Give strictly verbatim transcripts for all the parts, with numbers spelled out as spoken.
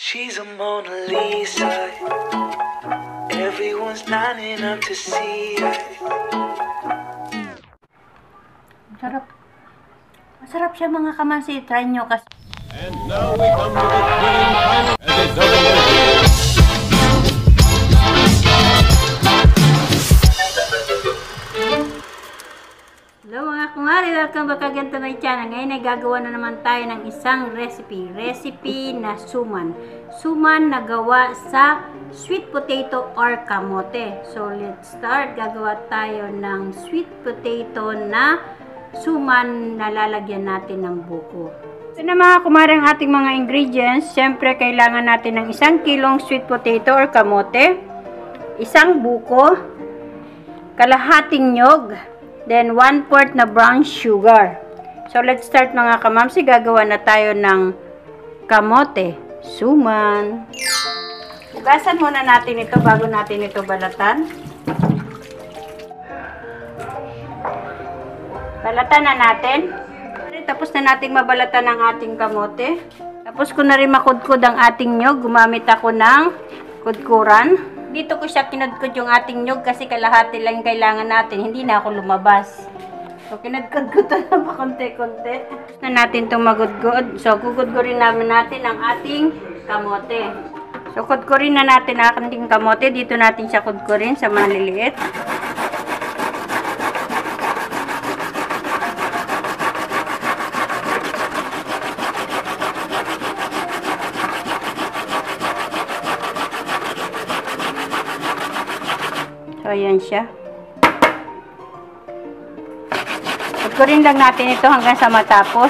She's a Mona Lisa. Everyone's lining up to see her. Masarap. Masarap siya mga kamansi. Try nyo kasi. And now we come to the thrilling final as a double measure. Hello mga kumari, welcome back again to my channel. Ngayon ay gagawa na naman tayo ng isang recipe. Recipe na suman. Suman na gawa sa sweet potato or kamote. So let's start. Gagawa tayo ng sweet potato na suman na lalagyan natin ng buko. Ito na mga kumari ang ating mga ingredients. Siyempre kailangan natin ng isang kilong sweet potato or kamote, isang buko, kalahating nyog, then one fourth na brown sugar. So let's start mga kamamsi. Gagawa na tayo ng kamote, suman. Hugasan muna natin ito bago natin ito balatan. Balatan na natin. Tapos na nating mabalatan ang ating kamote. Tapos ko na rin makudkod ang ating nyog. Gumamit ako ng kudkuran. Dito ko siya kinudkod yung ating nyog kasi kalahati lang kailangan natin. Hindi na ako lumabas. So, kinudkod ko ito na pa konti-konti. Na natin itong magudgod. So, gugudgurin namin natin ang ating kamote. So, kudkurin na natin ang ating kamote. Dito natin siya kudkurin sa maliliit. So, ayan siya. Kudkurin lang natin ito hanggang sa matapos.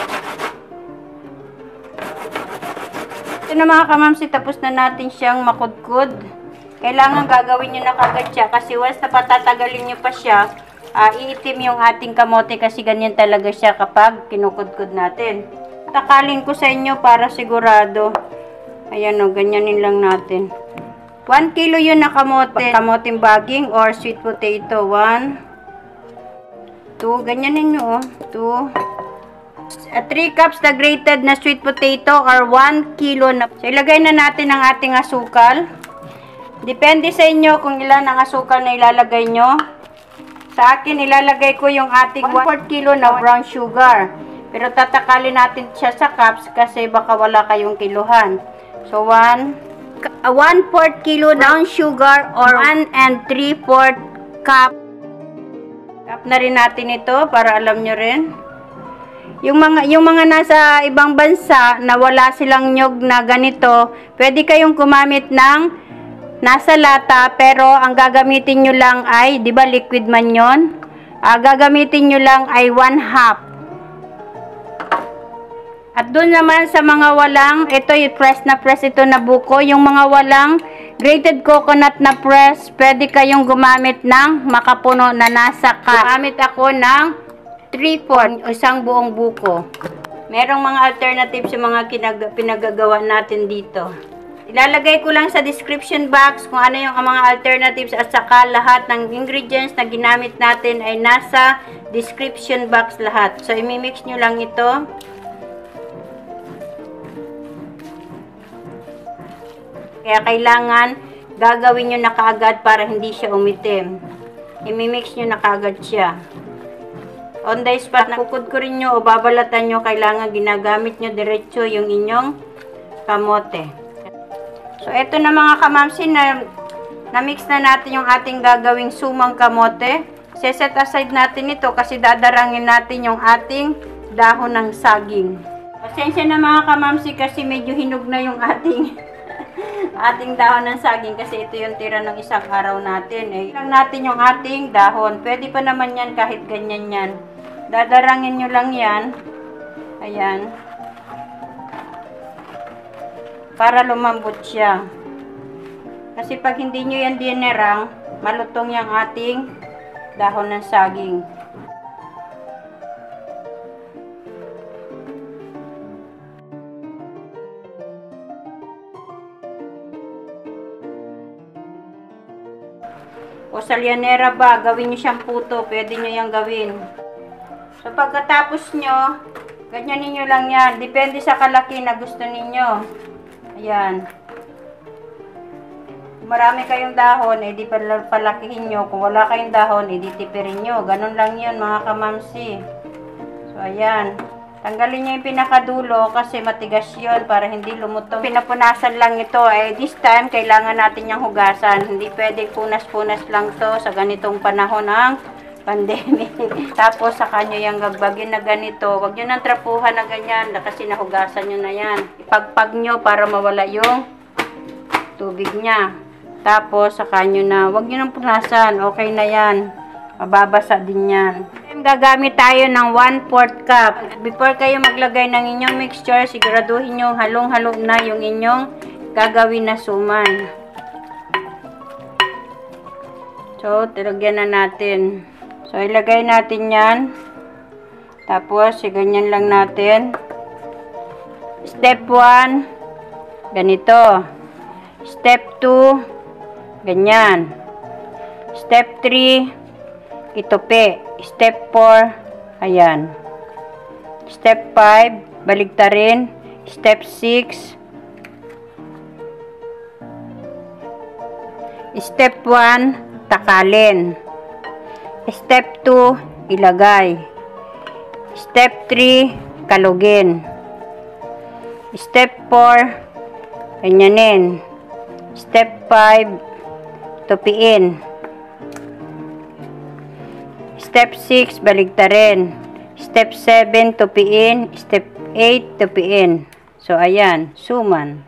Ito na mga kamamsi, tapos na natin siyang makudkod. Kailangan gagawin nyo na kagad siya kasi once na patatagalin nyo pa siya, uh, iitim yung ating kamote kasi ganyan talaga siya kapag kinukudkod natin. Takalin ko sa inyo para sigurado. Ayan o, ganyanin lang natin. one kilo yun na kamote. Kamoting baging or sweet potato. one, two, ganyanin nyo, oh. two, three cups na grated na sweet potato or one kilo na. So, ilagay na natin ang ating asukal. Depende sa inyo kung ilan ang asukal na ilalagay nyo. Sa akin, ilalagay ko yung ating one fourth kilo na brown sugar. Pero tatakalin natin siya sa cups kasi baka wala kayong kiluhan. So, one, Uh, one fourth kilo brown sugar or one and three fourth cup. Cup na rin natin ito para alam nyo rin. Yung mga, yung mga nasa ibang bansa na wala silang nyog na ganito, pwede kayong gumamit ng nasa lata pero ang gagamitin nyo lang ay, di ba liquid man yun? Uh, gagamitin nyo lang ay one half. At doon naman sa mga walang, ito yung press na press ito na buko. Yung mga walang grated coconut na press, pwede kayong gumamit ng makapuno na nasa cup. Gumamit ako ng three fourths, isang buong buko. Merong mga alternatives yung mga kinag pinagagawa natin dito. Ilalagay ko lang sa description box kung ano yung mga alternatives at saka lahat ng ingredients na ginamit natin ay nasa description box lahat. So, imimix nyo lang ito. Kaya kailangan gagawin nyo na kaagad para hindi siya umitim. I-mix nyo na kaagad siya. On the spot, nakukudkurin nyo o babalatan nyo, kailangan ginagamit nyo diretso yung inyong kamote. So, ito na mga kamamsi, na na-mix na natin yung ating gagawing sumang kamote. Set aside natin ito kasi dadarangin natin yung ating dahon ng saging. Pasensya na mga kamamsi kasi medyo hinog na yung ating ating dahon ng saging kasi ito yung tira ng isang araw natin. Eh, lang natin yung ating dahon. Pwede pa naman yan kahit ganyan yan. Dadarangin nyo lang yan. Ayan. Para lumambot siya. Kasi pag hindi nyo yan dinirang, malutong yung ating dahon ng saging. O salyanera ba, gawin nyo siyang puto, pwede nyo yung gawin. So pagkatapos nyo, ganyan ninyo lang yan. Depende sa kalaki na gusto ninyo. Ayan. Kung marami kayong dahon, edi pal palakihin nyo. Kung wala kayong dahon, edi tipirin nyo. Ganun lang yun mga kamamsi. So, ayan. Tanggalin nyo yung pinakadulo kasi matigas yun para hindi lumutong. Pinapunasan lang ito. Eh, this time, kailangan natin yung hugasan. Hindi pwede punas-punas lang to sa ganitong panahon ng pandemic. Tapos, saka nyo yung gagbagin na ganito. Huwag nyo nang trapuhan na ganyan kasi nahugasan nyo na yan. Ipagpag nyo para mawala yung tubig niya. Tapos, saka nyo na. Huwag nyo nang punasan. Okay na yan. Mababasa din yan. Gagamit tayo ng one fourth cup. Before kayo maglagay ng inyong mixture, siguraduhin nyo halong-halo na yung inyong gagawin na suman. So, tilagyan na natin. So, ilagay natin yan. Tapos, ganyan lang natin. Step one, ganito. Step two, ganyan. Step three, itupi. Step four, ayan. Step five, baligtarin. Step six, Step one, takalin. Step two, ilagay. Step three, kalugin. Step four, ganyanin. Step five, tupiin. Step six, baligtarin. Step seven, tupiin. Step eight, tupiin. So, ayan, suman.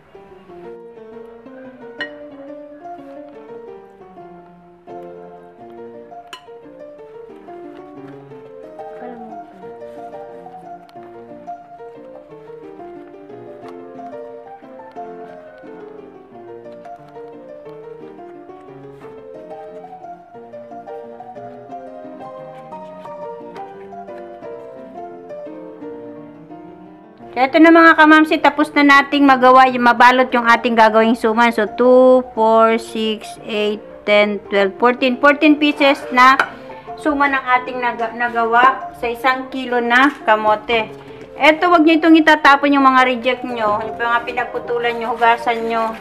Ito na mga kamamsi, tapos na nating magawa yung mabalot yung ating gagawing suman. So, two, four, six, eight, ten, twelve, fourteen. fourteen pieces na suman ang ating nag nagawa sa isang kilo na kamote. Ito, wag nyo itong itatapon yung mga reject nyo. Yung mga pinagputulan nyo, hugasan nyo.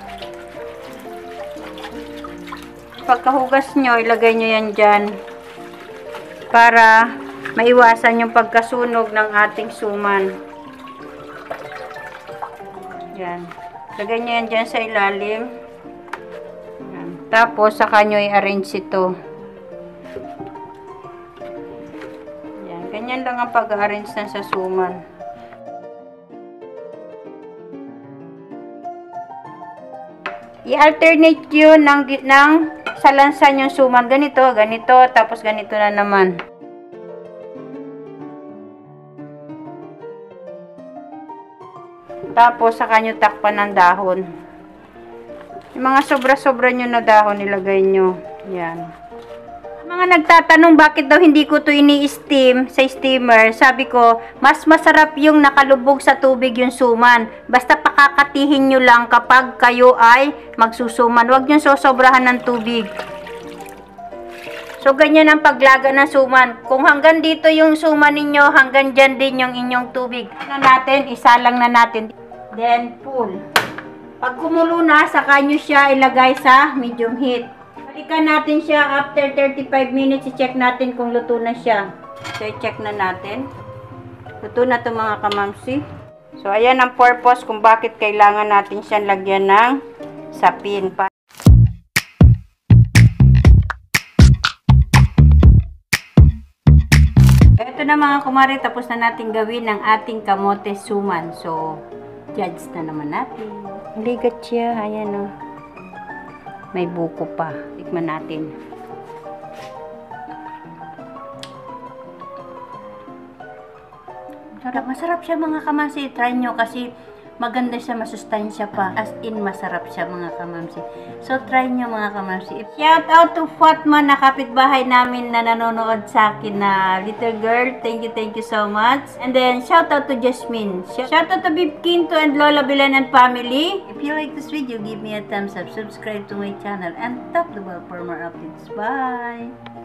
Pagkahugas nyo, ilagay nyo yan dyan. Para maiwasan yung pagkasunog ng ating suman. Yan. Lagay nyo yan dyan sa ilalim. Yan. Tapos, saka nyo i-arrange ito. Yan. Ganyan lang ang pag-arrange ng sa suman. I-alternate yun ng, ng salansan yung suman. Ganito, ganito, tapos ganito na naman. Tapos, saka nyo takpan ng dahon. Yung mga sobra-sobra nyo na dahon, ilagay nyo. Yan. Mga nagtatanong bakit daw hindi ko to ini-steam sa steamer, sabi ko, mas masarap yung nakalubog sa tubig yung suman. Basta pakakatihin nyo lang kapag kayo ay magsusuman. Huwag nyo sosobrahan ng tubig. So, ganyan ang paglaga ng suman. Kung hanggang dito yung suman ninyo, hanggang dyan din yung inyong tubig. Ano natin, isalang na natin. Then, pull. Pag kumulo na, saka nyo siya ilagay sa medium heat. Balikan natin siya after thirty-five minutes. I-check natin kung luto na siya. So, i-check na natin. Luto na to mga kamamsi. So, ayan ang purpose kung bakit kailangan natin siyang lagyan ng sapin. Ito na mga kumari, tapos na natin gawin ang ating kamote suman. So, judge na naman natin. Ligat siya. Ayan o. May buko pa. Tikman natin. Sarap. Masarap siya mga kamamsi. Try nyo kasi maganda siya, masustansya pa. As in, masarap siya mga kamamsi. So, try nyo mga kamamsi. Shout out to Fatma na kapitbahay namin na nanonood sa akin na little girl. Thank you, thank you so much. And then, shout out to Jasmine. Shout out to Bib Quinto and Lola Bilan and family. If you like this video, give me a thumbs up. Subscribe to my channel and tap the bell for more updates. Bye!